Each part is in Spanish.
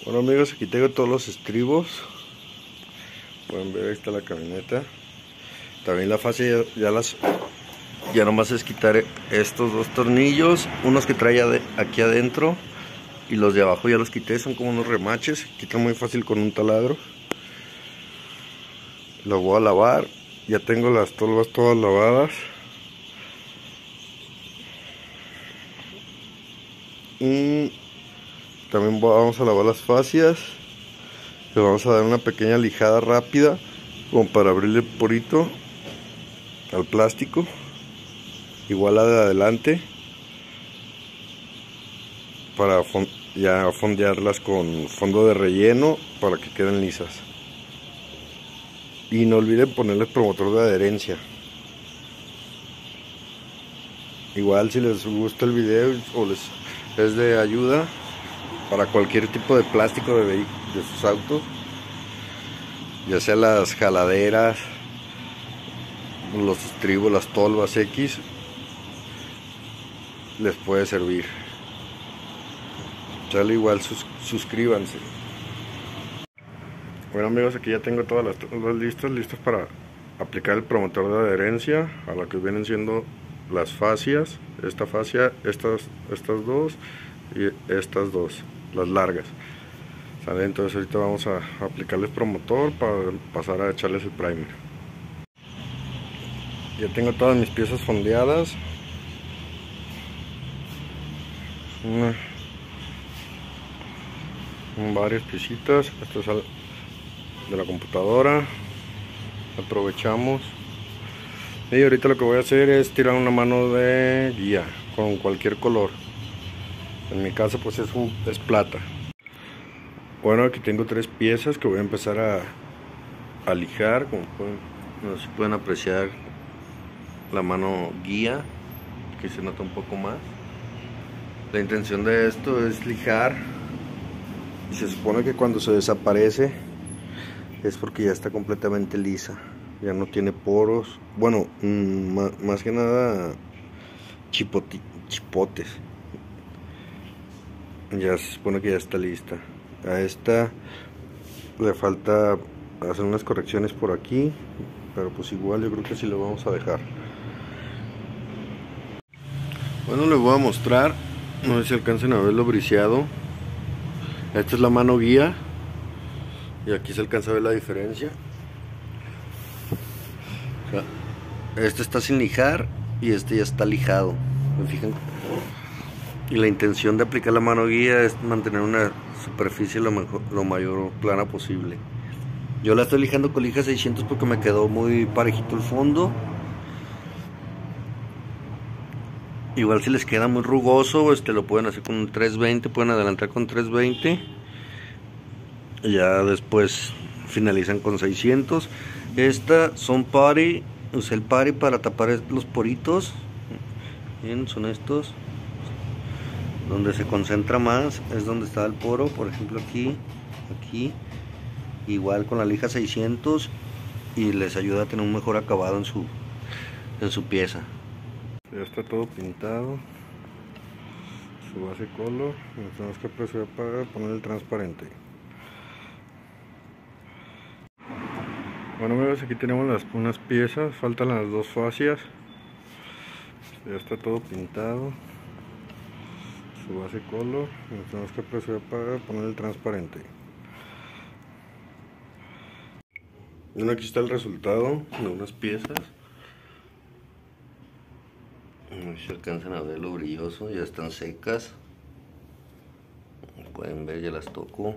Bueno amigos, aquí tengo todos los estribos. Pueden ver, ahí está la camioneta. También la fascia ya nomás es quitar estos dos tornillos, unos que trae aquí adentro, y los de abajo ya los quité, son como unos remaches, quitan muy fácil con un taladro. Lo voy a lavar, ya tengo las tolvas todas lavadas. Y también vamos a lavar las fascias. Le vamos a dar una pequeña lijada rápida, como para abrirle el porito al plástico. Igual la de adelante, para ya fondearlas con fondo de relleno para que queden lisas. Y no olviden ponerles promotor de adherencia. Igual, si les gusta el video o les es de ayuda para cualquier tipo de plástico de sus autos, ya sea las jaladeras, los estribos, las tolvas X, les puede servir. Sale, igual suscríbanse. Bueno amigos, aquí ya tengo todas las tolvas listas para aplicar el promotor de adherencia a lo que vienen siendo las fascias. Esta fascia, estas dos y estas dos, las largas. ¿Sale? Entonces ahorita vamos a aplicarles promotor para pasar a echarles el primer. Ya tengo todas mis piezas fondeadas. Varias piecitas. Esto es de la computadora. Aprovechamos. Y ahorita lo que voy a hacer es tirar una mano de guía con cualquier color. En mi caso pues es plata. Bueno, aquí tengo tres piezas que voy a empezar a lijar. Como no sé si pueden apreciar la mano guía, que se nota un poco más. La intención de esto es lijar, y se supone que cuando se desaparece es porque ya está completamente lisa, ya no tiene poros. Bueno, más que nada chipotes. Ya se supone que ya está lista. A esta le falta hacer unas correcciones por aquí, pero pues igual yo creo que sí lo vamos a dejar. Bueno, les voy a mostrar, no sé si alcancen a ver lo briseado. Esta es la mano guía y aquí se alcanza a ver la diferencia. O sea, este está sin lijar y este ya está lijado, ¿me fijan? Y la intención de aplicar la mano guía es mantener una superficie lo mayor plana posible. Yo la estoy lijando con lija 600 porque me quedó muy parejito el fondo. Igual si les queda muy rugoso, lo pueden hacer con un 320, pueden adelantar con 320. Y ya después finalizan con 600. Estas son pari, usé el pari para tapar los poritos. Bien, son estos. Donde se concentra más es donde está el poro, por ejemplo aquí. Igual con la lija 600 y les ayuda a tener un mejor acabado en su pieza. Ya está todo pintado, su base color. Tenemos que presionar para poner el transparente. Bueno amigos, aquí tenemos unas piezas, faltan las dos fascias. Ya está todo pintado, su base color. Tenemos que presionar para poner el transparente. Bueno, aquí está el resultado de unas piezas. No sé si alcanzan a ver lo brilloso, ya están secas. Pueden ver, ya las toco.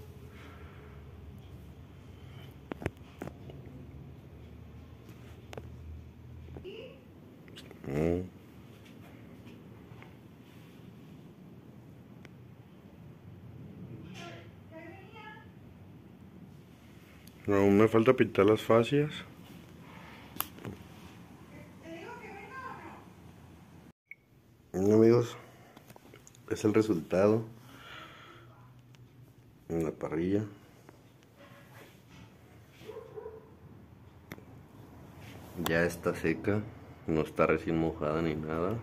Aún me falta pintar las fascias. Bueno amigos, es el resultado en la parrilla. Ya está seca, no está recién mojada ni nada.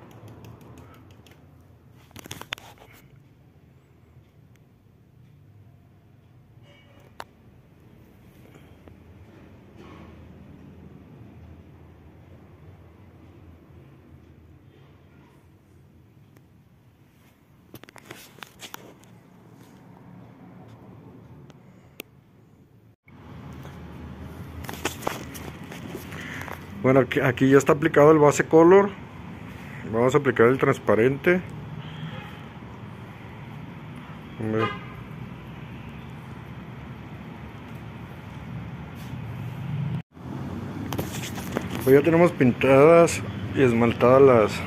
Bueno, aquí ya está aplicado el base color. Vamos a aplicar el transparente. Pues ya tenemos pintadas y esmaltadas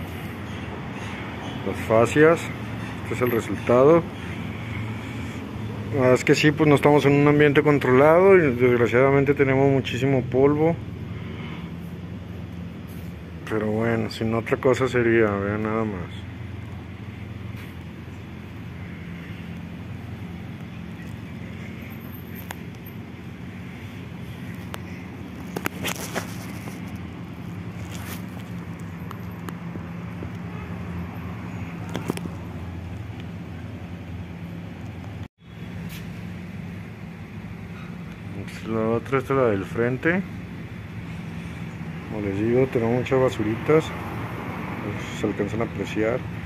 las fascias. Este es el resultado. Es que sí, pues no estamos en un ambiente controlado y desgraciadamente tenemos muchísimo polvo. Pero bueno, sin otra cosa sería, vean nada más. La otra es la del frente. Como les digo, tenemos muchas basuritas, se alcanzan a apreciar.